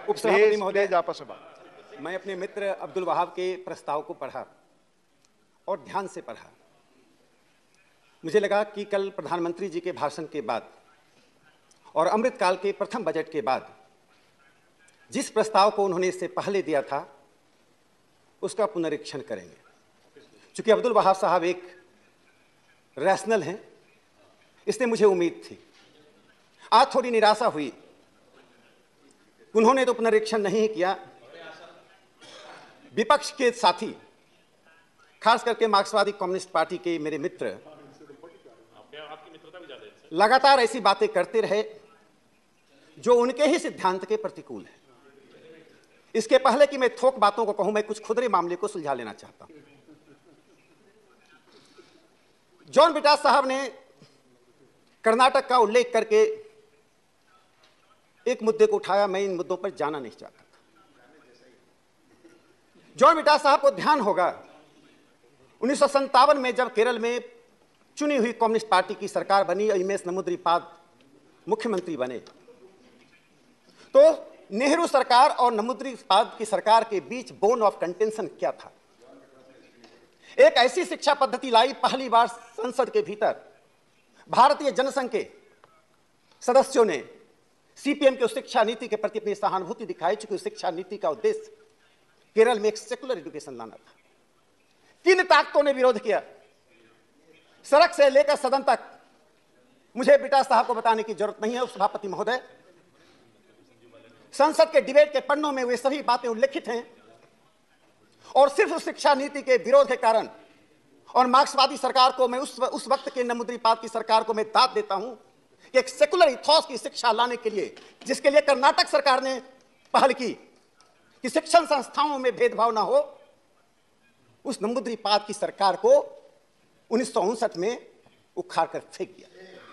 उपसभापति महोदय, आपस में बात। मैं अपने मित्र अब्दुल वहाब के प्रस्ताव को पढ़ा और ध्यान से पढ़ा। मुझे लगा कि कल प्रधानमंत्री जी के भाषण के बाद और अमृतकाल के प्रथम बजट के बाद जिस प्रस्ताव को उन्होंने इससे पहले दिया था उसका पुनरीक्षण करेंगे। चूंकि अब्दुल वहाब साहब एक रैशनल हैं, इसलिए मुझे उम्मीद थी। आज थोड़ी निराशा हुई। उन्होंने तो पुनरीक्षण नहीं किया। विपक्ष के साथी, खास करके मार्क्सवादी कम्युनिस्ट पार्टी के मेरे मित्र लगातार ऐसी बातें करते रहे जो उनके ही सिद्धांत के प्रतिकूल है। इसके पहले कि मैं थोक बातों को कहूं, मैं कुछ खुदरे मामले को सुलझा लेना चाहता हूं। जॉन विटास साहब ने कर्नाटक का उल्लेख करके एक मुद्दे को उठाया। मैं इन मुद्दों पर जाना नहीं चाहता था। जॉन विटास साहब को ध्यान होगा 1957 में जब केरल में चुनी हुई कम्युनिस्ट पार्टी की सरकार बनी और एमएस नंबूदिरीपाद मुख्यमंत्री बने, तो नेहरू सरकार और नंबूदिरीपाद की सरकार के बीच बोन ऑफ कंटेंशन क्या था? एक ऐसी शिक्षा पद्धति लाई पहली बार संसद के भीतर। भारतीय जनसंघ के सदस्यों ने सीपीएम की उस शिक्षा नीति के प्रति अपनी सहानुभूति दिखाई, चूंकि उस शिक्षा नीति का उद्देश्य केरल में एक सेकुलर एजुकेशन लाना था। किन ताकतों ने विरोध किया? सड़क से लेकर सदन तक मुझे विटास साहब को बताने की जरूरत नहीं है, उपसभापति महोदय। संसद के डिबेट के पन्नों में वे सभी बातें उल्लेखित हैं। और सिर्फ उस शिक्षा नीति के विरोध के कारण और मार्क्सवादी सरकार को मैं उस वक्त के नंबूदिरीपाद की सरकार को मैं दाद देता हूं कि एक सेकुलर इथॉस की शिक्षा लाने के लिए, जिसके लिए कर्नाटक सरकार ने पहल की कि शिक्षण संस्थाओं में भेदभाव ना हो, उस नंबूदिरीपाद की सरकार को 1959 में उखाड़ कर फेंक दिया।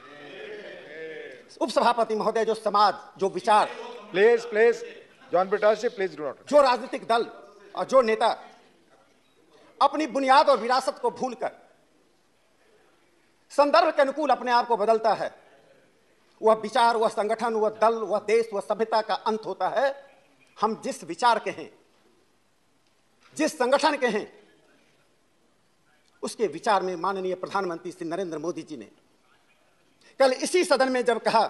उपसभापति महोदय, जो समाज, जो विचार, please John Vitas ji, please do not. जो राजनीतिक दल और जो नेता अपनी बुनियाद और विरासत को भूलकर संदर्भ के अनुकूल अपने आप को बदलता है, वह विचार, वह संगठन, वह दल, वह देश, वह सभ्यता का अंत होता है। हम जिस विचार के हैं, जिस संगठन के हैं, उसके विचार में माननीय प्रधानमंत्री श्री नरेंद्र मोदी जी ने कल इसी सदन में जब कहा,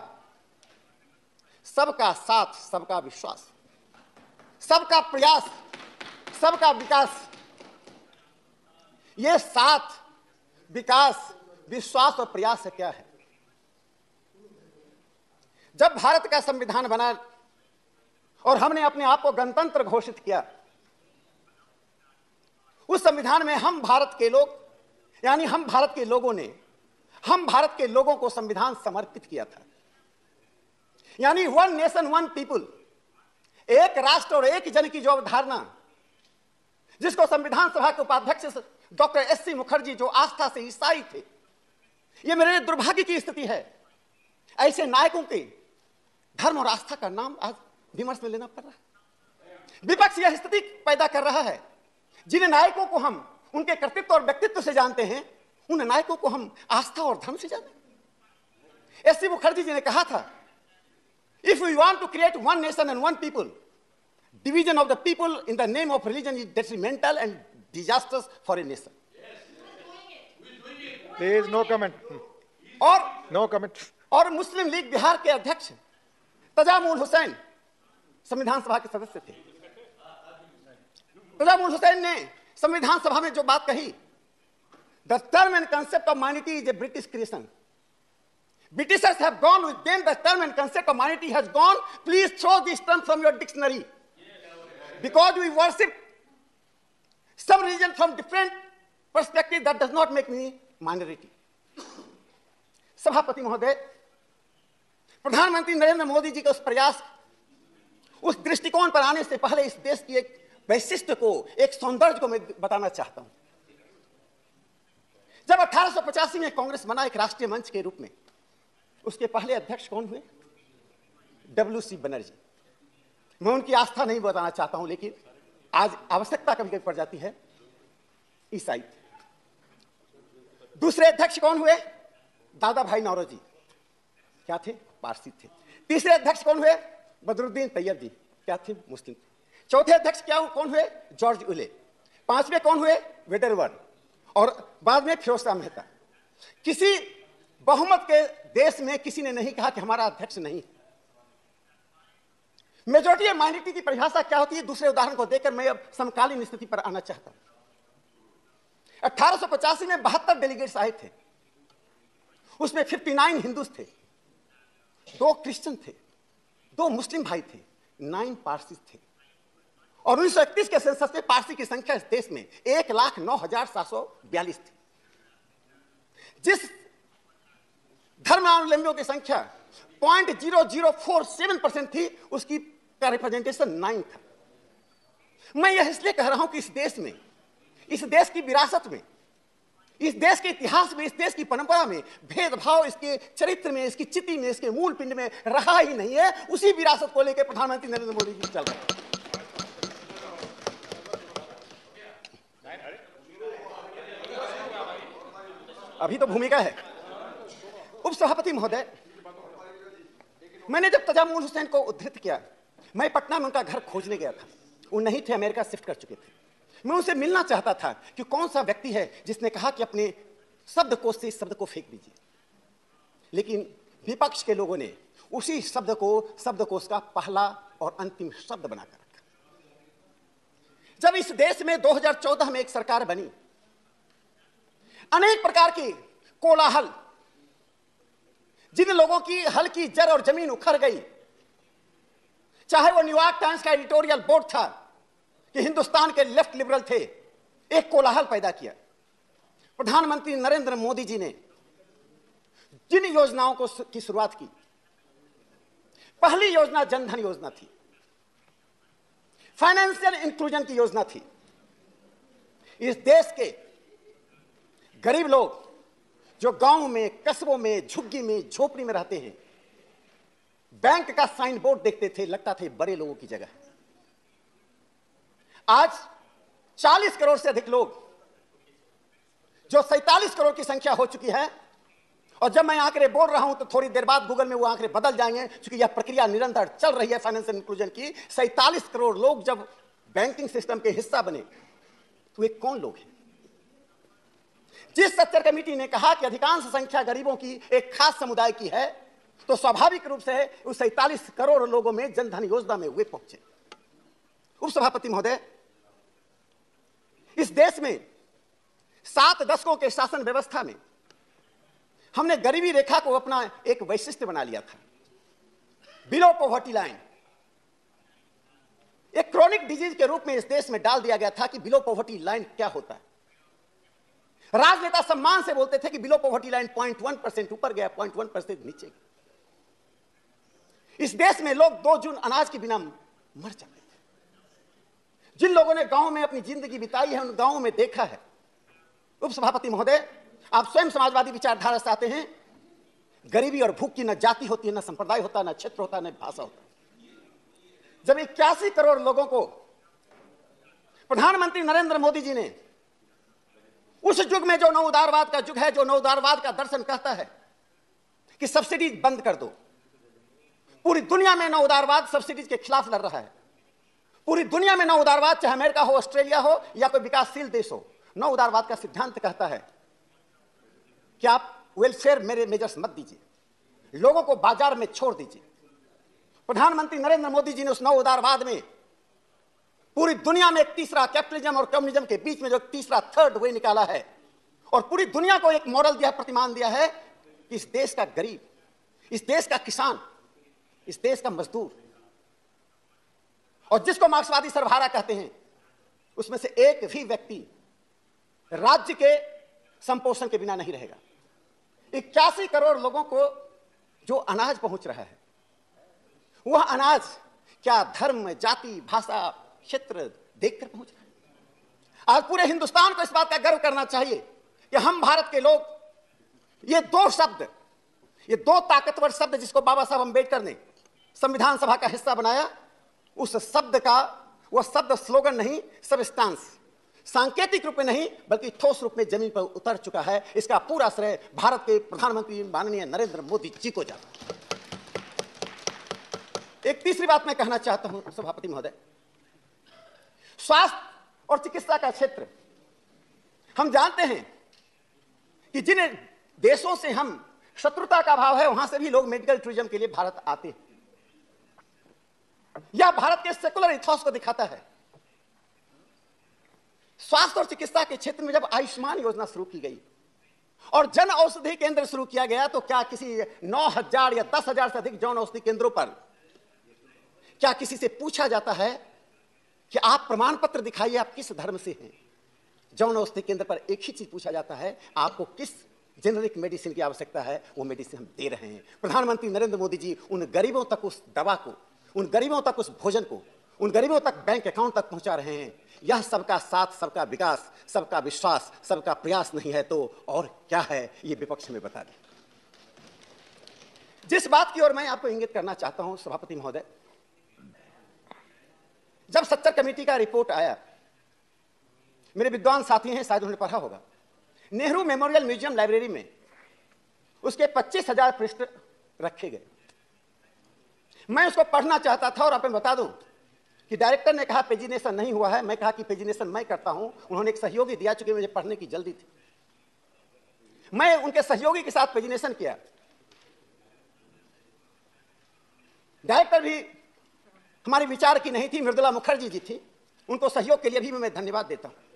सबका साथ, सबका विश्वास, सबका प्रयास, सबका विकास, यह साथ, विकास, विश्वास और प्रयास है क्या है? जब भारत का संविधान बना और हमने अपने आप को गणतंत्र घोषित किया, उस संविधान में हम भारत के लोग, यानी हम भारत के लोगों ने, हम भारत के लोगों को संविधान समर्पित किया था। यानी वन नेशन वन पीपुल, एक राष्ट्र और एक जन की जो अवधारणा, जिसको संविधान सभा के उपाध्यक्ष डॉक्टर एस.सी. मुखर्जी, जो आस्था से ईसाई थे, यह मेरे लिए दुर्भाग्य की स्थिति है। ऐसे नायकों के धर्म और आस्था का नाम आज विमर्श में लेना पड़ रहा है। विपक्ष यह स्थिति पैदा कर रहा है। जिन नायकों को हम उनके कर्तृत्व और व्यक्तित्व से जानते हैं, उन नायकों को हम आस्था और धर्म से जाने। एस.सी. मुखर्जी जी ने कहा था, if we want to create one nation and one people, division of the people in the name of religion is detrimental and disastrous for a nation. Please, no comment. और No comment. और मुस्लिम league Bihar के अध्यक्ष तजामुल हुसैन संविधान सभा के सदस्य थे। तजामुल हुसैन ने संविधान सभा में जो बात कही, the term and concept of minority is a British creation. Britishers have gone with them. The term and concept of minority has gone. Please throw this term from your dictionary. Because we worship some religion from different perspective, that does not make me minority. सभापति महोदय, प्रधानमंत्री नरेंद्र मोदी जी के उस प्रयास, उस दृष्टिकोण पर आने से पहले इस देश की एक वैशिष्ट्य को, एक सौंदर्य को मैं बताना चाहता हूं। जब 1885 में कांग्रेस बना एक राष्ट्रीय मंच के रूप में, उसके पहले अध्यक्ष कौन हुए? डब्ल्यू.सी. बनर्जी। मैं उनकी आस्था नहीं बताना चाहता हूं, लेकिन आज आवश्यकता कभी कभी पड़ जाती है, ईसाई। दूसरे अध्यक्ष कौन हुए? दादा भाई नौरोजी। क्या थे? पारसी थे। तीसरे अध्यक्ष कौन हुए? बदरुद्दीन तैयब जी। क्या थे? मुस्लिम थे। चौथे अध्यक्ष क्या कौन हुए? जॉर्ज उले। पांचवें कौन हुए? वेडरवन। और बाद में फिरोज शाह मेहता। किसी बहुमत के देश में किसी ने नहीं कहा कि हमारा अध्यक्ष नहीं। मेजॉरिटी और माइनॉरिटी की परिभाषा क्या होती है? दूसरे उदाहरण को देखकर मैं अब समकालीन स्थिति पर आना चाहता हूं। 1885 में 72 डेलीगेट्स आए थे, उसमें 59 हिंदूज थे, 2 क्रिश्चियन थे, 2 मुस्लिम भाई थे, 9 पारसी थे। और 1931 के सेंसस में पारसी की संख्या इस देश में 1,09,742 थी। जिस धर्मावलंबियों की संख्या 0.0047% थी, उसकी का रिप्रेजेंटेशन 9 था। मैं यह इसलिए कह रहा हूं कि इस देश में, इस देश की विरासत में, इस देश के इतिहास में, इस देश की परंपरा में भेदभाव इसके चरित्र में, इसकी चिति में, इसके मूल पिंड में रहा ही नहीं है। उसी विरासत को लेकर प्रधानमंत्री नरेंद्र मोदी जी चल रहे हैं। अभी तो भूमिका है। उपसभापति महोदय, मैंने जब तजामुल हुसैन को उद्धृत किया, मैं पटना में उनका घर खोजने गया था। वो नहीं थे, अमेरिका शिफ्ट कर चुके थे। मैं उनसे मिलना चाहता था कि कौन सा व्यक्ति है जिसने कहा कि अपने शब्दकोश से इस शब्द को फेंक दीजिए, लेकिन विपक्ष के लोगों ने उसी शब्द को शब्दकोश का पहला और अंतिम शब्द बनाकर रखा। जब इस देश में 2014 में एक सरकार बनी, अनेक प्रकार की कोलाहल, जिन लोगों की हल की जड़ और जमीन उखड़ गई, चाहे वो न्यूयॉर्क टाइम्स का एडिटोरियल बोर्ड था कि हिंदुस्तान के लेफ्ट लिबरल थे, एक कोलाहल पैदा किया। प्रधानमंत्री नरेंद्र मोदी जी ने जिन योजनाओं की शुरुआत की, पहली योजना जनधन योजना थी, फाइनेंशियल इंक्लूजन की योजना थी। इस देश के गरीब लोग जो गांव में, कस्बों में, झुग्गी में, झोपड़ी में रहते हैं, बैंक का साइन बोर्ड देखते थे, लगता था बड़े लोगों की जगह। आज 40 करोड़ से अधिक लोग, जो 47 करोड़ की संख्या हो चुकी है, और जब मैं आंकड़े बोल रहा हूं तो थोड़ी देर बाद गूगल में वो आंकड़े बदल जाएंगे, क्योंकि यह प्रक्रिया निरंतर चल रही है फाइनेंशियल इंक्लूजन की। 47 करोड़ लोग जब बैंकिंग सिस्टम के हिस्सा बने, तो वे कौन लोग हैं? जिस स्ट्रक्चर कमेटी ने कहा कि अधिकांश संख्या गरीबों की एक खास समुदाय की है, तो स्वाभाविक रूप से उस 47 करोड़ लोगों में जनधन योजना में वे पहुंचे। उपसभापति महोदय, इस देश में 7 दशकों के शासन व्यवस्था में हमने गरीबी रेखा को अपना एक वैशिष्ट बना लिया था। बिलो पॉवर्टी लाइन एक क्रॉनिक डिजीज के रूप में इस देश में डाल दिया गया था कि बिलो पॉवर्टी लाइन क्या होता है। राजनेता सम्मान से बोलते थे कि बिलो पॉवर्टी लाइन 0.1% ऊपर गया, 0.1% नीचे गया। इस देश में लोग 2 जून अनाज के बिना मर जाते थे। जिन लोगों ने गांव में अपनी जिंदगी बिताई है, उन गांवों में देखा है। उपसभापति महोदय, आप स्वयं समाजवादी विचारधारा से आते हैं। गरीबी और भूख की न जाति होती है, न संप्रदाय होता, न क्षेत्र होता, न भाषा होता। जब 81 करोड़ लोगों को प्रधानमंत्री नरेंद्र मोदी जी ने उस युग में, जो नव उदारवाद का युग है, जो नव उदारवाद का दर्शन कहता है कि सब्सिडीज बंद कर दो, पूरी दुनिया में नव उदारवाद सब्सिडीज के खिलाफ लड़ रहा है। पूरी दुनिया में नव उदारवाद, चाहे अमेरिका हो, ऑस्ट्रेलिया हो या कोई विकासशील देश हो, नव उदारवाद का सिद्धांत कहता है कि आप वेलफेयर मेजर्स मत दीजिए, लोगों को बाजार में छोड़ दीजिए। प्रधानमंत्री नरेंद्र मोदी जी ने उस नव उदारवाद में पूरी दुनिया में एक तीसरा, कैपिटलिज्म और कम्युनिज्म के बीच में जो तीसरा, थर्ड वे निकाला है, और पूरी दुनिया को एक मॉडल दिया, प्रतिमान दिया है कि इस देश का गरीब, इस देश का किसान, इस देश का मजदूर, और जिसको मार्क्सवादी सर्वहारा कहते हैं, उसमें से एक भी व्यक्ति राज्य के संपोषण के बिना नहीं रहेगा। 81 करोड़ लोगों को जो अनाज पहुंच रहा है, वह अनाज क्या धर्म, जाति, भाषा, क्षेत्र देखकर पहुंच रहा है। आज पूरे हिंदुस्तान को इस बात का गर्व करना चाहिए कि हम भारत के लोग, ये 2 शब्द, ये 2 ताकतवर शब्द जिसको बाबा साहब अंबेडकर ने संविधान सभा का हिस्सा बनाया, उस शब्द का, वह शब्द स्लोगन नहीं, सब्सटेंस, सांकेतिक रूप में नहीं बल्कि ठोस रूप में जमीन पर उतर चुका है। इसका पूरा श्रेय भारत के प्रधानमंत्री माननीय नरेंद्र मोदी जी को जाता है। एक तीसरी बात मैं कहना चाहता हूं सभापति महोदय, स्वास्थ्य और चिकित्सा का क्षेत्र, हम जानते हैं कि जिन देशों से हम शत्रुता का भाव है वहां से भी लोग मेडिकल टूरिज्म के लिए भारत आते हैं। यह भारत के सेकुलर इथॉस को दिखाता है। स्वास्थ्य और चिकित्सा के क्षेत्र में जब आयुष्मान योजना शुरू की गई और जन औषधि केंद्र शुरू किया गया, तो क्या किसी 9,000 या 10,000 से अधिक जन औषधि केंद्रों पर क्या किसी से पूछा जाता है कि आप प्रमाण पत्र दिखाइए, आप किस धर्म से हैं? जन औषधि केंद्र पर एक ही चीज पूछा जाता है, आपको किस जेनरिक मेडिसिन की आवश्यकता है, वो मेडिसिन हम दे रहे हैं। प्रधानमंत्री नरेंद्र मोदी जी उन गरीबों तक उस दवा को, उन गरीबों तक उस भोजन को, उन गरीबों तक बैंक अकाउंट तक पहुंचा रहे हैं। यह सबका साथ, सबका विकास, सबका विश्वास, सबका प्रयास नहीं है तो और क्या है? ये विपक्ष में बता दें। जिस बात की ओर मैं आपको इंगित करना चाहता हूं सभापति महोदय, जब सच्चर कमेटी का रिपोर्ट आया, मेरे विद्वान साथी हैं, शायद उन्होंने पढ़ा होगा, नेहरू मेमोरियल म्यूजियम लाइब्रेरी में उसके 25,000 पृष्ठ रखे गए। मैं उसको पढ़ना चाहता था और आपको बता दूं कि डायरेक्टर ने कहा पेजिनेशन नहीं हुआ है। मैं कहा कि पेजिनेशन मैं करता हूं। उन्होंने एक सहयोगी दिया, चूंकि मुझे पढ़ने की जल्दी थी। मैं उनके सहयोगी के साथ पेजिनेशन किया। डायरेक्टर भी हमारे विचार की नहीं थी, मृदुला मुखर्जी जी थी। उनको सहयोग के लिए भी मैं धन्यवाद देता हूं।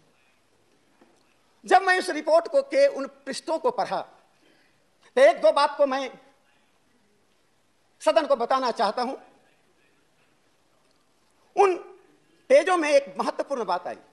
जब मैं उस रिपोर्ट को के उन पृष्ठों को पढ़ा तो एक दो बात को मैं सदन को बताना चाहता हूं। उन पेजों में एक महत्वपूर्ण बात आई।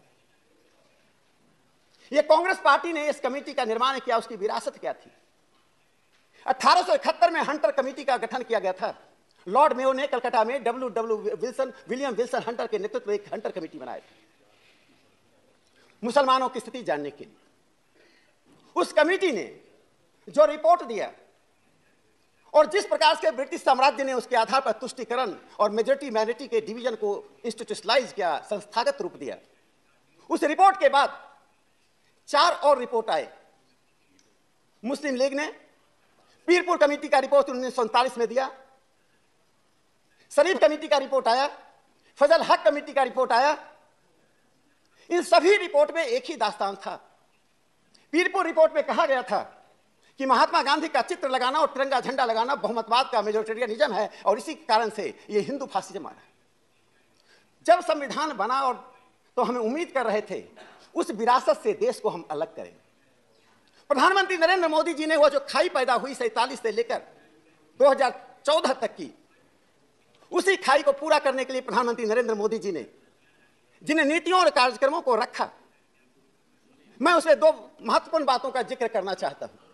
यह कांग्रेस पार्टी ने इस कमेटी का निर्माण किया, उसकी विरासत क्या थी? 1871 में हंटर कमेटी का गठन किया गया था। लॉर्ड मेयो ने कलकत्ता में विलियम विल्सन हंटर के नेतृत्व में एक हंटर कमेटी बनाई थी, मुसलमानों की स्थिति जानने के लिए। उस कमेटी ने जो रिपोर्ट दिया और जिस प्रकार से ब्रिटिश साम्राज्य ने उसके आधार पर तुष्टीकरण और मेजॉरिटी माइनॉरिटी के डिवीजन को इंस्टीट्यूशनलाइज किया, संस्थागत रूप दिया, उस रिपोर्ट के बाद 4 और रिपोर्ट आए। मुस्लिम लीग ने पीरपुर कमेटी का रिपोर्ट 1947 में दिया, शरीफ कमेटी का रिपोर्ट आया, फजल हक कमेटी का रिपोर्ट आया। इन सभी रिपोर्ट में एक ही दास्तान था। पीरपुर रिपोर्ट में कहा गया था कि महात्मा गांधी का चित्र लगाना और तिरंगा झंडा लगाना बहुमतवाद का मेजोरिटेरियनिज्म है और इसी कारण से यह हिंदू फासिज्म आ रहा है। जब संविधान बना और तो हमें उम्मीद कर रहे थे उस विरासत से देश को हम अलग करें। प्रधानमंत्री नरेंद्र मोदी जी ने वो जो खाई पैदा हुई 47 से लेकर 2014 तक की, उसी खाई को पूरा करने के लिए प्रधानमंत्री नरेंद्र मोदी जी ने जिन नीतियों और कार्यक्रमों को रखा, मैं उसमें 2 महत्वपूर्ण बातों का जिक्र करना चाहता हूं।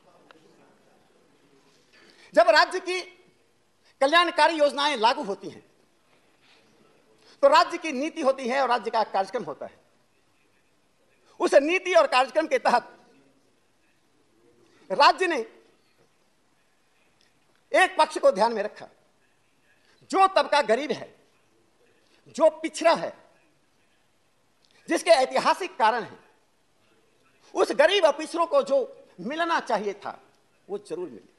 जब राज्य की कल्याणकारी योजनाएं लागू होती हैं तो राज्य की नीति होती है और राज्य का कार्यक्रम होता है। उस नीति और कार्यक्रम के तहत राज्य ने एक पक्ष को ध्यान में रखा। जो तबका गरीब है, जो पिछड़ा है, जिसके ऐतिहासिक कारण है, उस गरीब और पिछड़ों को जो मिलना चाहिए था वो जरूर मिले।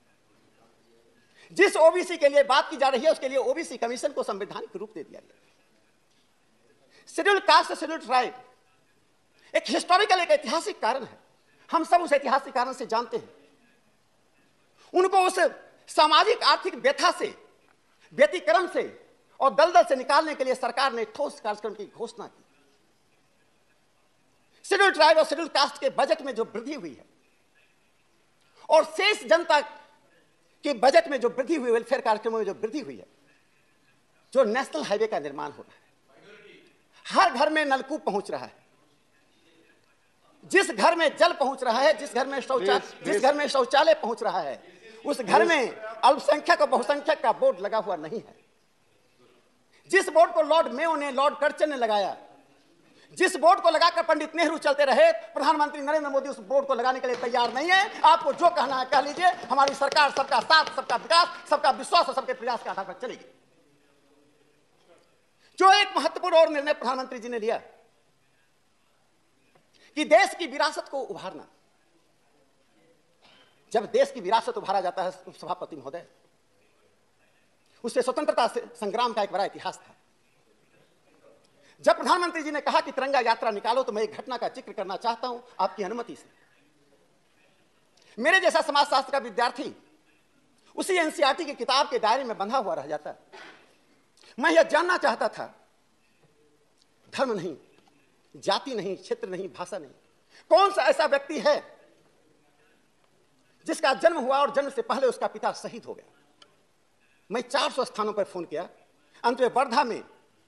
जिस ओबीसी के लिए बात की जा रही है उसके लिए ओबीसी कमीशन को संवैधानिक रूप दे दिया गया। शेड्यूल कास्ट, शेड्यूल ट्राइब एक हिस्टोरिकल, एक ऐतिहासिक कारण है। हम सब उस ऐतिहासिक कारण से जानते हैं। उनको उस सामाजिक आर्थिक व्यथा से, व्यतिक्रम से और दलदल से निकालने के लिए सरकार ने ठोस कार्यक्रम की घोषणा की। शेड्यूल ट्राइब और शेड्यूल कास्ट के बजट में जो वृद्धि हुई है और शेष जनता के बजट में जो वृद्धि हुई, वेलफेयर कार्यक्रमों में जो वृद्धि हुई है, जो नेशनल हाईवे का निर्माण हो रहा है, हर घर में नलकूप पहुंच रहा है, जिस घर में जल पहुंच रहा है, जिस घर में शौचालय पहुंच रहा है, उस घर में अल्पसंख्यक और बहुसंख्यक का बोर्ड लगा हुआ नहीं है। जिस बोर्ड को लॉर्ड मेयो ने, लॉर्ड कर्चन ने लगाया, जिस बोर्ड को लगाकर पंडित नेहरू चलते रहे, प्रधानमंत्री नरेंद्र मोदी उस बोर्ड को लगाने के लिए तैयार नहीं है। आपको जो कहना है कह लीजिए। हमारी सरकार सबका साथ, सबका विकास, सबका विश्वास और सबके प्रयास के आधार पर चलेगी। जो एक महत्वपूर्ण और निर्णय प्रधानमंत्री जी ने लिया कि देश की विरासत को उभारना। जब देश की विरासत उभारा जाता है सभापति महोदय, उससे स्वतंत्रता संग्राम का एक बड़ा इतिहास था। जब प्रधानमंत्री जी ने कहा कि तिरंगा यात्रा निकालो, तो मैं एक घटना का जिक्र करना चाहता हूं आपकी अनुमति से। मेरे जैसा समाजशास्त्र का विद्यार्थी उसी एनसीईआरटी की किताब के दायरे में बंधा हुआ रह जाता। मैं यह जानना चाहता था, धर्म नहीं, जाति नहीं, क्षेत्र नहीं, भाषा नहीं, कौन सा ऐसा व्यक्ति है जिसका जन्म हुआ और जन्म से पहले उसका पिता शहीद हो गया। मैं 400 स्थानों पर फोन किया, अंत में वर्धा में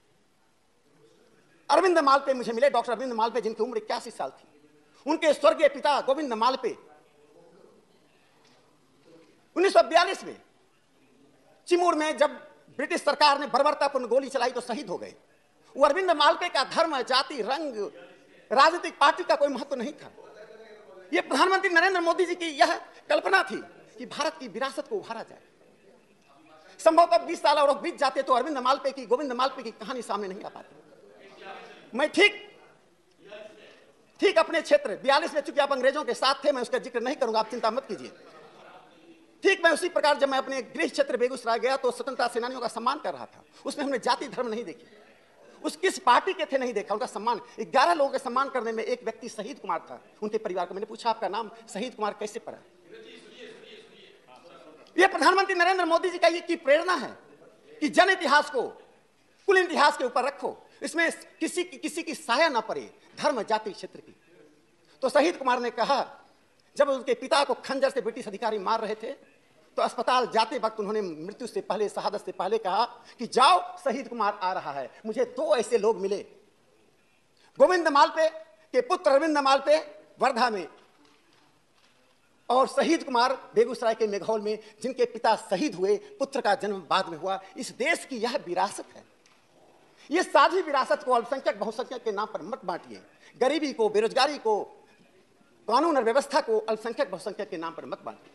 अरविंद मालपे मुझे मिले, डॉक्टर अरविंद मालपे, जिनकी उम्र 81 साल थी। उनके स्वर्गीय पिता गोविंद मालपे 1942 में चिमूर में जब ब्रिटिश सरकार ने बर्बरतापूर्ण गोली चलाई तो शहीद हो गए। वो अरविंद मालपे का धर्म, जाति, रंग, राजनीतिक पार्टी का कोई महत्व नहीं था। यह प्रधानमंत्री नरेंद्र मोदी जी की यह कल्पना थी कि भारत की विरासत को उभारा जाए। संभवतः 20 साल और बीत जाते तो अरविंद मालपे की, गोविंद मालपे की कहानी सामने नहीं आ पाती। मैं ठीक अपने क्षेत्र 42 में, चूंकि आप अंग्रेजों के साथ थे, मैं उसका जिक्र नहीं करूंगा, आप चिंता मत कीजिए। ठीक मैं उसी प्रकार जब मैं अपने गृह क्षेत्र बेगूसराय गया तो स्वतंत्रता सेनानियों का सम्मान कर रहा था। उसमें हमने जाति धर्म नहीं देखी, उस किस पार्टी के थे नहीं देखा, उनका सम्मान। 11 लोगों के सम्मान करने में एक व्यक्ति शहीद कुमार था, उनके परिवार को मैंने पूछा आपका नाम शहीद कुमार कैसे पड़ा। यह प्रधानमंत्री नरेंद्र मोदी जी का ये की प्रेरणा है कि जन इतिहास को कुल इतिहास के ऊपर रखो, इसमें किसी की साया ना पड़े, धर्म, जाति, क्षेत्र की। तो शहीद कुमार ने कहा, जब उनके पिता को खंजर से ब्रिटिश अधिकारी मार रहे थे तो अस्पताल जाते वक्त उन्होंने मृत्यु से पहले, शहादत से पहले कहा कि जाओ, शहीद कुमार आ रहा है। मुझे 2 ऐसे लोग मिले, गोविंद मालपे के पुत्र अरविंद मालपे वर्धा में और शहीद कुमार बेगूसराय के मेघौल में, जिनके पिता शहीद हुए, पुत्र का जन्म बाद में हुआ। इस देश की यह विरासत है। यह साझी विरासत को अल्पसंख्यक बहुसंख्यक के नाम पर मत बांटिए। गरीबी को, बेरोजगारी को, कानून और व्यवस्था को अल्पसंख्यक बहुसंख्यक के नाम पर मत बांटिए।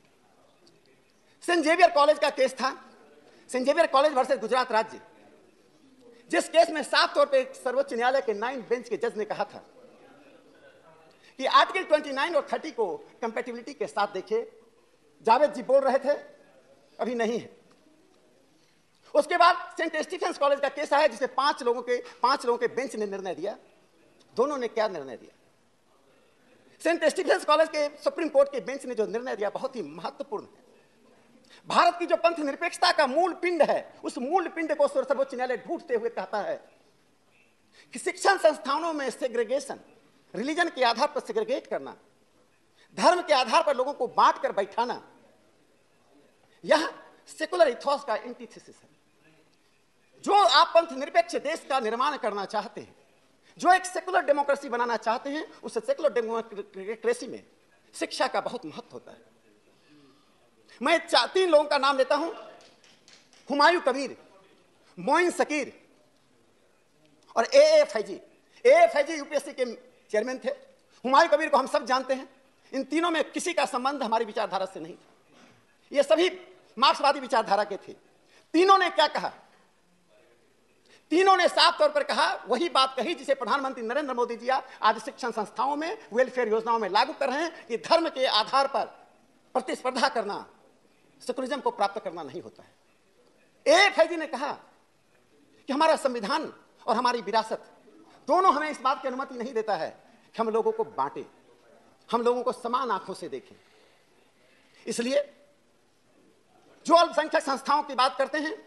सेंट जेवियर कॉलेज का केस था, Saint Xavier college versus Gujarat राज्य, जिस केस में साफ तौर पे सर्वोच्च न्यायालय के 9 बेंच के जज ने कहा था कि आर्टिकल 29 और 30 को कंपैटिबिलिटी के साथ देखे। जावेद जी बोल रहे थे, अभी नहीं है। उसके बाद सेंट स्टीफेंस कॉलेज का केस आया, जिसे 5 लोगों के बेंच ने निर्णय दिया। दोनों ने क्या निर्णय दिया? सेंट स्टीफेंस कॉलेज के सुप्रीम कोर्ट के बेंच ने जो निर्णय दिया बहुत ही महत्वपूर्ण है। भारत की जो पंथ निरपेक्षता का मूल पिंड है, उस मूल पिंड को सर्वोच्च न्यायालय ढूंढते हुए कहता है कि शिक्षण संस्थानों में सेग्रीगेशन, रिलीजन के आधार पर सेग्रीगेट करना, धर्म के आधार पर लोगों को बांट कर बैठाना, यह सेकुलर इथोस का एंटीथेसिस है। जो आप पंथ निरपेक्ष देश का निर्माण करना चाहते हैं, जो एक सेकुलर डेमोक्रेसी बनाना चाहते हैं, उस सेकुलर डेमोक्रेसी में शिक्षा का बहुत महत्व होता है। मैं 3 लोगों का नाम लेता हूं, हुमायूं कबीर, मोइन शकीर और ए फैजी यूपीएससी के चेयरमैन थे। हुमायूं कबीर को हम सब जानते हैं। इन तीनों में किसी का संबंध हमारी विचारधारा से नहीं था। ये सभी मार्क्सवादी विचारधारा के थे। तीनों ने क्या कहा? तीनों ने साफ तौर पर कहा, वही बात कही जिसे प्रधानमंत्री नरेंद्र मोदी जी आज शिक्षण संस्थाओं में, वेलफेयर योजनाओं में लागू कर रहे हैं कि धर्म के आधार पर प्रतिस्पर्धा करना सेकुलरिज्म को प्राप्त करना नहीं होता है। ए फैजी ने कहा कि हमारा संविधान और हमारी विरासत दोनों हमें इस बात की अनुमति नहीं देता है कि हम लोगों को बांटे, हम लोगों को समान आंखों से देखें। इसलिए जो अल्पसंख्यक संस्थाओं की बात करते हैं,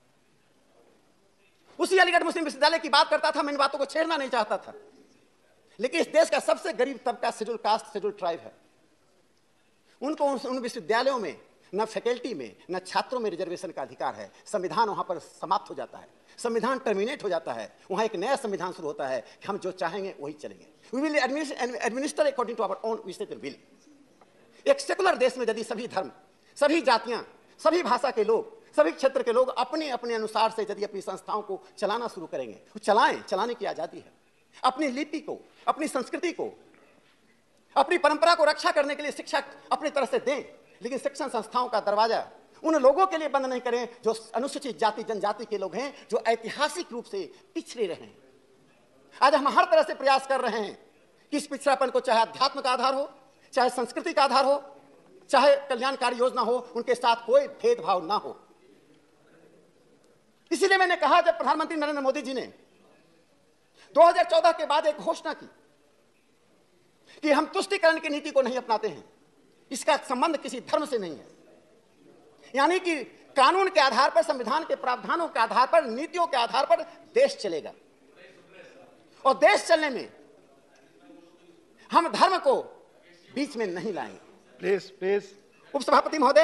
उसी अलीगढ़ मुस्लिम विश्वविद्यालय की बात करता था। मैं इन बातों को छेड़ना नहीं चाहता था, लेकिन इस देश का सबसे गरीब तबका शेड्यूल कास्ट, शेड्यूल ट्राइब है। उनको उन विश्वविद्यालयों में न फैकल्टी में न छात्रों में रिजर्वेशन का अधिकार है। संविधान वहां पर समाप्त हो जाता है, संविधान टर्मिनेट हो जाता है। वहां एक नया संविधान शुरू होता है कि हम जो चाहेंगे वही चलेंगे। We will administer according to our own विशेष विल। एक सेकुलर देश में यदि सभी धर्म, सभी जातियां, सभी भाषा के लोग, सभी क्षेत्र के लोग अपने अपने अनुसार से यदि अपनी संस्थाओं को चलाना शुरू करेंगे, तो चलाने की आजादी है। अपनी लिपि को, अपनी संस्कृति को, अपनी परंपरा को रक्षा करने के लिए शिक्षा अपनी तरह से दें, लेकिन शिक्षण संस्थाओं का दरवाजा उन लोगों के लिए बंद नहीं करें जो अनुसूचित जाति जनजाति के लोग हैं, जो ऐतिहासिक रूप से पिछड़े रहे हैं। आज हम हर तरह से प्रयास कर रहे हैं कि इस पिछड़ापन को, चाहे अध्यात्म का आधार हो, चाहे संस्कृति का आधार हो, चाहे कल्याणकारी योजना हो, उनके साथ कोई भेदभाव ना हो। इसलिए मैंने कहा, जब प्रधानमंत्री नरेंद्र मोदी जी ने 2014 के बाद एक घोषणा की कि हम तुष्टीकरण की नीति को नहीं अपनाते हैं, इसका संबंध किसी धर्म से नहीं है, यानी कि कानून के आधार पर, संविधान के प्रावधानों के आधार पर, नीतियों के आधार पर देश चलेगा। और देश चलने में हम धर्म को बीच में नहीं लाएंगे। प्लीज प्लीज उपसभापति महोदय,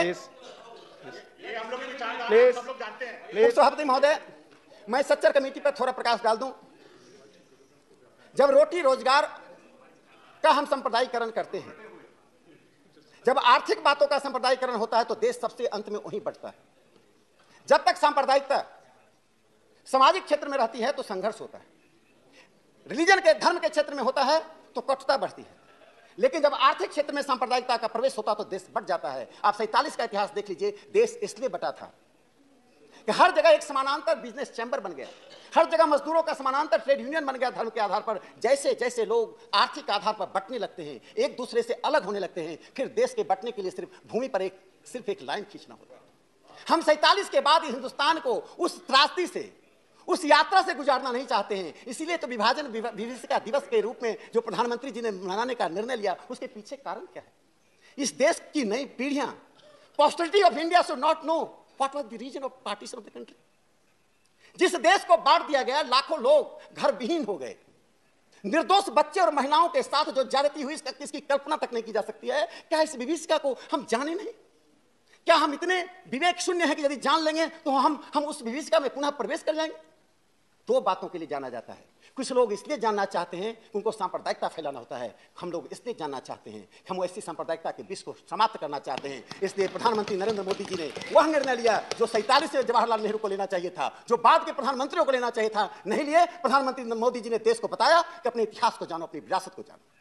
प्लीज उपसभापति महोदय, मैं सच्चर कमेटी पर थोड़ा प्रकाश डाल दूं। जब रोटी रोजगार का हम सांप्रदायिकरण करते हैं, जब आर्थिक बातों का सांप्रदायिकरण होता है, तो देश सबसे अंत में वहीं बढ़ता है। जब तक सांप्रदायिकता सामाजिक क्षेत्र में रहती है तो संघर्ष होता है, रिलीजन के, धर्म के क्षेत्र में होता है तो कटुता बढ़ती है, लेकिन जब आर्थिक क्षेत्र में सांप्रदायिकता का प्रवेश होता तो देश बढ़ जाता है। आप 47 का इतिहास देख लीजिए, देश इसलिए बटा था कि हर जगह एक समानांतर बिजनेस चैम्बर बन गया, हर जगह मजदूरों का समानांतर ट्रेड यूनियन बन गया। धर्म के आधार पर जैसे जैसे लोग आर्थिक आधार पर बंटने लगते हैं, एक दूसरे से अलग होने लगते हैं, फिर देश के बंटने के लिए सिर्फ भूमि पर सिर्फ एक लाइन खींचना होता है। हम 47 के बाद हिंदुस्तान को उस त्रासदी से, उस यात्रा से गुजारना नहीं चाहते हैं। इसीलिए तो विभाजन विभीषिका दिवस के रूप में जो प्रधानमंत्री जी ने मनाने का निर्णय लिया, उसके पीछे कारण क्या है? इस देश की नई पीढ़ियां, posterity of India should not know what was the reason of partition of the country. जिस देश को बांट दिया गया, लाखों लोग घर विहीन हो गए, निर्दोष बच्चे और महिलाओं के साथ जो ज्यादती हुई, इसकी कल्पना तक नहीं की जा सकती है। क्या इस विभीषिका को हम जाने नहीं? क्या हम इतने विवेक शून्य हैं कि यदि जान लेंगे तो हम उस विभीषिका में पुनः प्रवेश कर जाएंगे? दो बातों के लिए जाना जाता है। कुछ लोग इसलिए जानना चाहते हैं कि उनको सांप्रदायिकता फैलाना होता है, हम लोग इसलिए जानना चाहते हैं कि हम ऐसी सांप्रदायिकता के विष को समाप्त करना चाहते हैं। इसलिए प्रधानमंत्री नरेंद्र मोदी जी ने वह निर्णय लिया जो 47 से जवाहरलाल नेहरू को लेना चाहिए था, जो बाद के प्रधानमंत्रियों को लेना चाहिए था, नहीं लिए। प्रधानमंत्री मोदी जी ने देश को बताया कि अपने इतिहास को जानो, अपनी विरासत को जानो।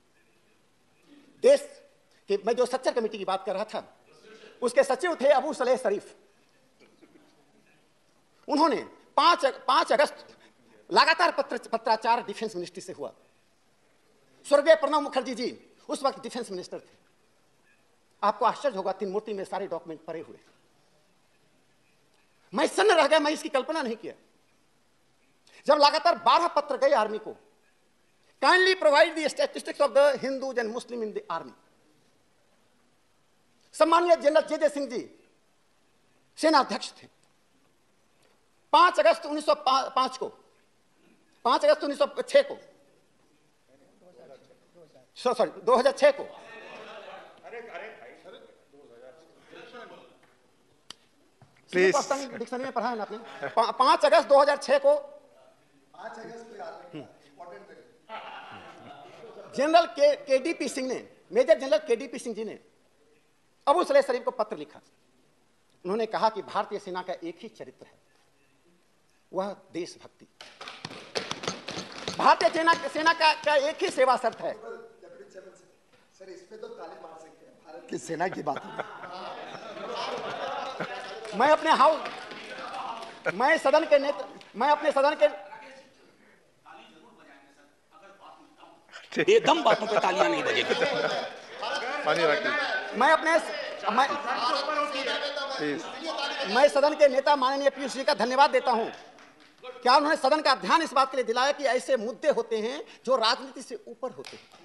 देश के, मैं जो सच्चर कमेटी की बात कर रहा था, उसके सचिव थे अबू सलेह शरीफ। उन्होंने 5 अगस्त लगातार पत्राचार डिफेंस मिनिस्ट्री से हुआ। स्वर्गीय प्रणब मुखर्जी जी उस वक्त डिफेंस मिनिस्टर थे। आपको आश्चर्य होगा, 3 मूर्ति में सारे डॉक्यूमेंट पड़े हुए। मैं सन्न रह गया, मैं इसकी कल्पना नहीं किया। जब लगातार 12 पत्र गए आर्मी को, kindly provide the statistics of the Hindus and Muslim in the army. सम्मानीय जनरल जे सिंह जी सेना अध्यक्ष थे। 5 अगस्त 1905 को, 5 अगस्त 1906 को, सॉरी 2006 को, डिक्शनरी में पढ़ा है ना आपने? 5 अगस्त 2006 को जनरल केडीपी सिंह ने, major general KDP Singh ji ने अबू सलेह शरीफ को पत्र लिखा। उन्होंने कहा कि भारतीय सेना का एक ही चरित्र है, वह देशभक्ति। भारतीय सेना का एक ही सेवा शर्त है। सर, इस पे तो ताली मार सकते हैं, भारत की सेना की बात है। मैं अपने मैं सदन के नेता, मैं अपने सदन के एकदम बातों पे तालियां नहीं बजेगी। मैं सदन के नेता माननीय पीयूष जी का धन्यवाद देता हूं। क्या उन्होंने सदन का ध्यान इस बात के लिए दिलाया कि ऐसे मुद्दे होते हैं जो राजनीति से ऊपर होते हैं।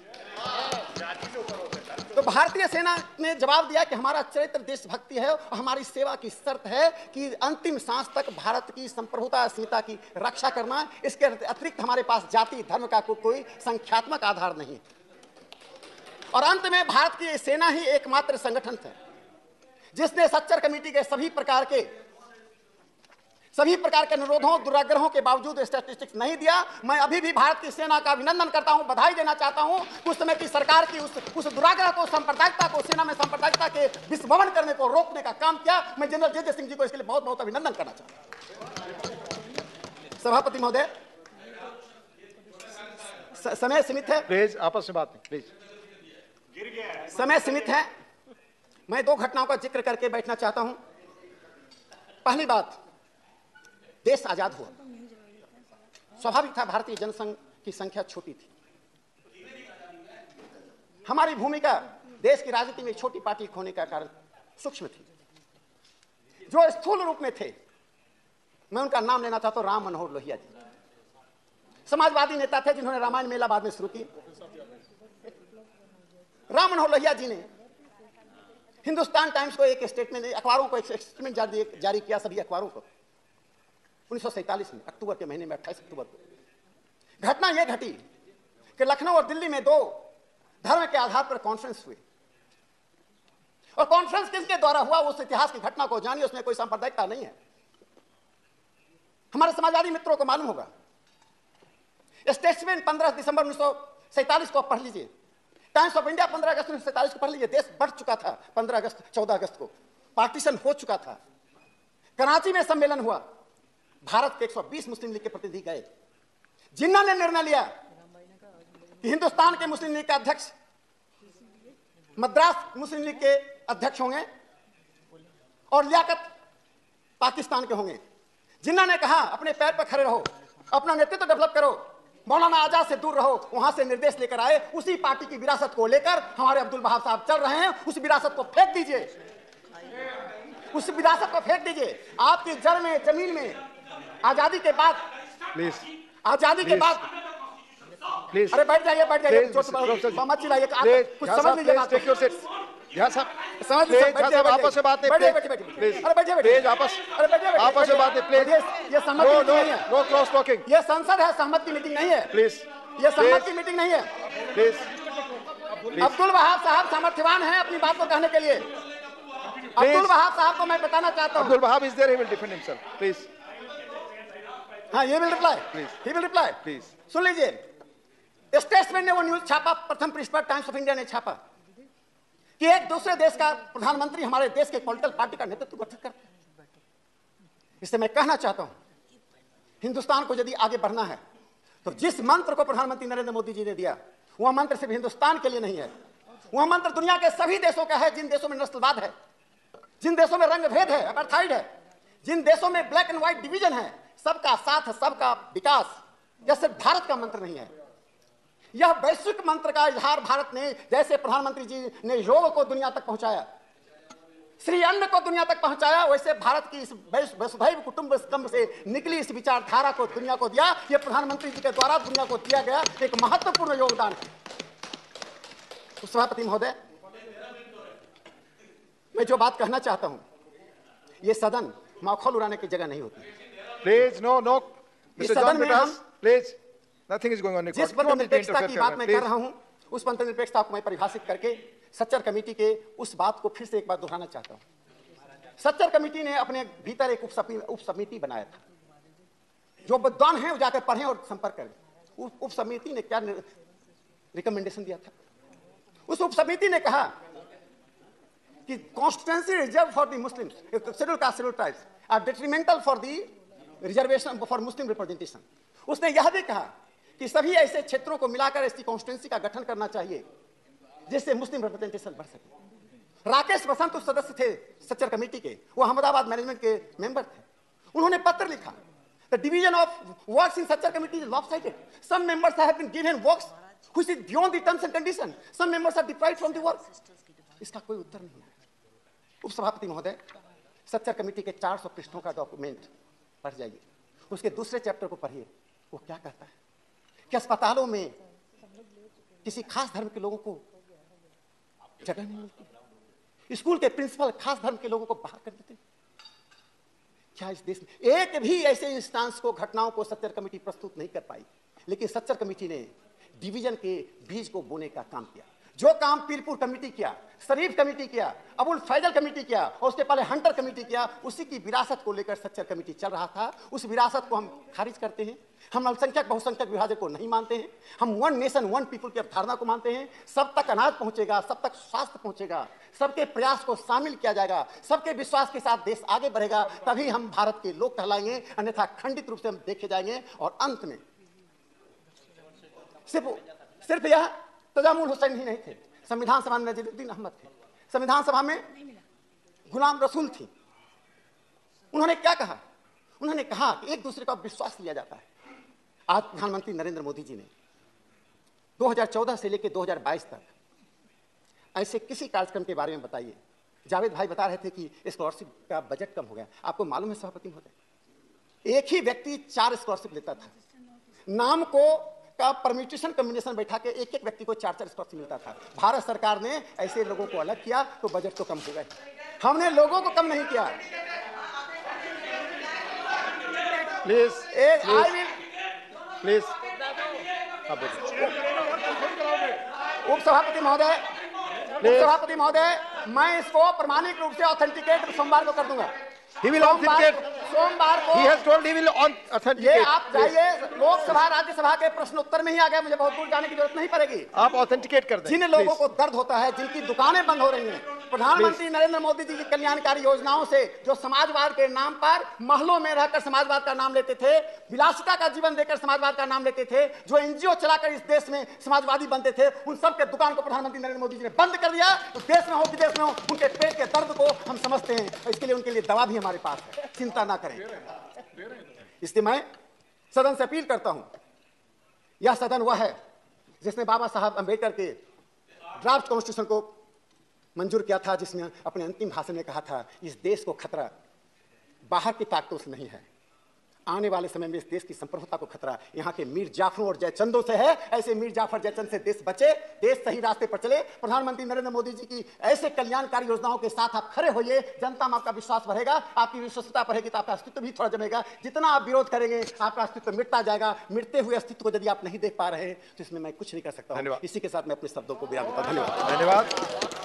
तो भारतीय सेना ने जवाब दिया कि हमारा चरित्र देशभक्ति है और हमारी सेवा की शर्त है कि अंतिम सांस तक भारत की संप्रभुता अस्मिता की रक्षा करना। इसके अतिरिक्त हमारे पास जाति धर्म का कोई संख्यात्मक आधार नहीं। और अंत में भारत की सेना ही एकमात्र संगठन है जिसने सच्चर कमेटी के सभी प्रकार के अनुरोधों, दुराग्रहों के बावजूद स्टैटिस्टिक्स नहीं दिया। मैं अभी भी भारत की सेना का अभिनंदन करता हूं, बधाई देना चाहता हूं। उस समय की सरकार की उस दुराग्रह को, सांप्रदायिकता को, सेना में सांप्रदायिकता के विस्मरण करने को रोकने का काम किया। मैं जनरल जे सिंह जी को इसके लिए बहुत बहुत अभिनंदन करना चाहता हूं। सभापति महोदय, समय सीमित है, प्लीज आपस में बात नहीं, प्लीज। समय सीमित है। मैं 2 घटनाओं का जिक्र करके बैठना चाहता हूं। पहली बात, देश आजाद हुआ, स्वाभाविक था, भारतीय जनसंघ की संख्या छोटी थी। हमारी भूमिका देश की राजनीति में छोटी पार्टी होने का कारण सूक्ष्म थी। जो स्थूल रूप में थे मैं उनका नाम लेना चाहता हूं, राम मनोहर लोहिया जी। समाजवादी नेता थे जिन्होंने रामायण मेला बाद में शुरू की। राम मनोहर लोहिया जी ने हिंदुस्तान टाइम्स को एक स्टेटमेंट, अखबारों को एक स्टेटमेंट जारी किया, सभी अखबारों को, 1947 में अक्टूबर के महीने में 28 अक्टूबर को। घटना यह घटी कि लखनऊ और दिल्ली में 2 धर्म के आधार पर कॉन्फ्रेंस हुए, और कॉन्फ्रेंस किसके द्वारा हुआ उस इतिहास की घटना को जानिए, उसमें कोई सांप्रदायिकता नहीं है। हमारे समाजवादी मित्रों को मालूम होगा, स्टेट्समैन 15 दिसंबर 1947 को पढ़ लीजिए, टाइम्स ऑफ इंडिया 15 अगस्त 1947 को पढ़ लीजिए। देश बढ़ चुका था, 14 अगस्त को पार्टीशन हो चुका था। कराची में सम्मेलन हुआ, भारत के 120 मुस्लिम लीग के प्रतिनिधि गए, जिन्होंने निर्णय लिया कि हिंदुस्तान के मुस्लिम लीग के अध्यक्ष मद्रास मुस्लिम लीग के अध्यक्ष होंगे और लियाकत पाकिस्तान के होंगे। जिन्होंने कहा अपने पैर पर खड़े रहो, अपना नेतृत्व डेवलप करो, मौलाना आजाद से दूर रहो, वहां से निर्देश लेकर आए। उसी पार्टी की विरासत को लेकर हमारे अब्दुल वहाब साहब चल रहे हैं। उस विरासत को फेंक दीजिए, उस विरासत को फेंक दीजिए। आपकी जड़ में, जमीन में आजादी के बाद, प्लीज, आजादी के बाद, प्लीज, अरे बैठ जाइए, बैठ जाइए, मत चिल्लाइए, कुछ समझ लीजिए बात को। समझ लीजिए, आपस में बात नहीं, अरे बैठिए, आपस आपस में बात नहीं, प्लीज। ये सहमत की मीटिंग नहीं है, नो क्रॉस टॉकिंग। ये संसद है, सहमत की मीटिंग नहीं है, प्लीज, ये सहमत की मीटिंग नहीं है। प्लीज, अब्दुल वहाब साहब सामर्थ्यवान हैं अपनी बात को कहने के लिए। अब्दुल वहाब साहब को मैं बताना चाहता हूं, Abdul Wahab is there, he will defend himself, please. हाँ, ये will reply, he will reply, please. सुन लीजिए, स्टेट्समैन ने वो न्यूज छापा, प्रथम पृष्ठ पर टाइम्स ऑफ इंडिया ने छापा कि एक दूसरे देश का प्रधानमंत्री हमारे देश के पॉलिटिकल पार्टी का नेतृत्व गठित करते हैं। इससे मैं कहना चाहता हूं, हिंदुस्तान को यदि आगे बढ़ना है तो जिस मंत्र को प्रधानमंत्री नरेंद्र मोदी जी ने दिया, वह मंत्र सिर्फ हिंदुस्तान के लिए नहीं है, वह मंत्र दुनिया के सभी देशों का है। जिन देशों में नस्लवाद है, जिन देशों में रंग भेद है, अपार्थाइड है, जिन देशों में ब्लैक एंड व्हाइट डिवीजन है, सबका साथ, सबका विकास, यह सिर्फ भारत का मंत्र नहीं है, यह वैश्विक मंत्र का इजहार भारत ने, जैसे प्रधानमंत्री जी ने योग को दुनिया तक पहुंचाया, श्री अन्न को दुनिया तक पहुंचाया, वैसे भारत की इस वसुधैव कुटुंबकम से निकली इस विचारधारा को दुनिया को दिया। यह प्रधानमंत्री जी के द्वारा दुनिया को दिया गया एक महत्वपूर्ण योगदान है। सभापति महोदय, मैं जो बात कहना चाहता हूं, यह सदन मौखौल उड़ाने की जगह नहीं होती। प्लीज, नो नो, मिस्टर सदन जॉन में पिटास, please, nothing is going on. जिस पंथनिरपेक्षता की बात मैं कर रहा हूं, उस पंथनिरपेक्षता को मैं परिभाषित करके सच्चर कमेटी के उस बात को फिर से एक बार दोहराना चाहता हूं। सच्चर कमेटी ने अपने भीतर एक उप समिति बनाया था। जो विद्वान हैं वो जाकर पढ़ें और संपर्क करें। उस उप समिति ने क्या रिकमेंडेशन दिया था? उस उप समिति ने कहा कि constituency reserve for the Muslims, schedule caste, schedule tribes are detrimental for the reservation for Muslim representation. उसने यह भी कहा कि सभी ऐसे क्षेत्रों को मिलाकर ऐसी कॉन्स्टिट्यूएंसी का गठन करना चाहिए जिससे मुस्लिम रिप्रेजेंटेशन बढ़ सके। राकेश बसंत उस सदस्य थे सच्चर कमेटी के, वो अहमदाबाद मैनेजमेंट के मेंबर थे। उन्होंने पत्र लिखा, the division of works in Sachar committee is lopsided, some members have been given works which is beyond the terms and condition, some members are deprived from the work. इसका कोई उत्तर नहीं है। उपसभापति महोदय, सच्चर कमेटी के 400 पृष्ठों का डॉक्यूमेंट पढ़ जाइए, उसके दूसरे चैप्टर को पढ़िए। वो क्या कहता है कि अस्पतालों में किसी खास धर्म के लोगों को जगह नहीं मिलती, स्कूल के प्रिंसिपल खास धर्म के लोगों को बाहर कर देते। क्या इस देश में एक भी ऐसे इंस्टांस को, घटनाओं को सच्चर कमेटी प्रस्तुत नहीं कर पाई? लेकिन सच्चर कमेटी ने डिवीजन के बीज को बोने का काम किया। जो काम पीरपुर कमेटी किया, शरीफ कमेटी किया, अबुल फैजल कमेटी किया और उसके पहले हंटर कमेटी किया, उसी की विरासत को लेकर सच्चर कमेटी चल रहा था। उस विरासत को हम खारिज करते हैं। हम अल्पसंख्यक बहुसंख्यक विभाजन को नहीं मानते हैं। हम वन नेशन वन पीपल की अवधारणा को मानते हैं। सब तक अनाज पहुंचेगा, सब तक स्वास्थ्य पहुंचेगा, सबके प्रयास को शामिल किया जाएगा, सबके विश्वास के साथ देश आगे बढ़ेगा, तभी हम भारत के लोग कहलाएंगे, अन्यथा खंडित रूप से हम देखे जाएंगे। और अंत में सिर्फ यह तजामुल हुसैन ही नहीं थे, संविधान सभा में नजीरुद्दीन अहमद थे, संविधान सभा में गुलाम रसूल थी। उन्होंने क्या कहा? उन्होंने कहा कि एक दूसरे का विश्वास लिया जाता है। आज प्रधानमंत्री नरेंद्र मोदी जी ने 2014 से लेकर 2022 तक ऐसे किसी कार्यक्रम के बारे में बताइए। जावेद भाई बता रहे थे कि स्कॉलरशिप का बजट कम हो गया। आपको मालूम है सभापति महोदय, एक ही व्यक्ति 4 स्कॉलरशिप लेता था। नाम को का परम्यूटेशन कॉम्बिनेशन बैठा के एक एक व्यक्ति को 4-4 स्कॉलरशिप मिलता था। भारत सरकार ने ऐसे लोगों को अलग किया तो बजट तो कम हो गए। हमने लोगों को कम नहीं किया। Please, please. उपसभापति महोदय, मैं इसको प्रमाणिक रूप से ऑथेंटिकेट सोमवार को कर दूंगा। He will authenticate. सोमवार को He has told he will ये authenticate. आप जाइए लोकसभा राज्यसभा के प्रश्न उत्तर में ही आ गए, मुझे बहुत दूर जाने की जरूरत नहीं पड़ेगी। आप authenticate कर दें. जिन लोगों को दर्द होता है, जिनकी दुकानें बंद हो रही हैं, प्रधानमंत्री नरेंद्र मोदी जी की कल्याणकारी योजनाओं से जो समाजवाद के नाम पर महलों में रहकर समाजवाद का नाम लेते थे, विलासिता का जीवन देकर समाजवाद का नाम लेते थे, जो एनजीओ चलाकर इस देश में समाजवादी बनते थे, उन सब के दुकान को प्रधानमंत्री नरेंद्र मोदी जी ने बंद कर दिया। तो देश में हो विदेश में हो, उनके पेट के दर्द को हम समझते हैं और इसके लिए उनके लिए दवा भी हमारे पास है, चिंता ना करें। इसलिए मैं सदन से अपील करता हूं, यह सदन वह है जिसने बाबा साहब अंबेडकर के ड्राफ्ट कॉन्स्टिट्यूशन को मंजूर किया था, जिसमें अपने अंतिम भाषण में कहा था इस देश को खतरा बाहर की ताकतों से नहीं है, आने वाले समय में इस देश की संप्रभुता को खतरा यहाँ के मीर जाफरों और जयचंदों से है। ऐसे मीर जाफर जयचंद से देश बचे, देश सही रास्ते पर चले। प्रधानमंत्री नरेंद्र मोदी जी की ऐसे कल्याणकारी योजनाओं के साथ आप खड़े होइए, जनता में आपका विश्वास बढ़ेगा, आपकी विश्वसनीयता बढ़ेगी तो आपका अस्तित्व भी थोड़ा जमेगा। जितना आप विरोध करेंगे आपका अस्तित्व मिटता जाएगा। मिटते हुए अस्तित्व को यदि आप नहीं देख पा रहे तो इसमें मैं कुछ नहीं कर सकता हूं। इसी के साथ मैं अपने शब्दों को विराम देता हूं। धन्यवाद।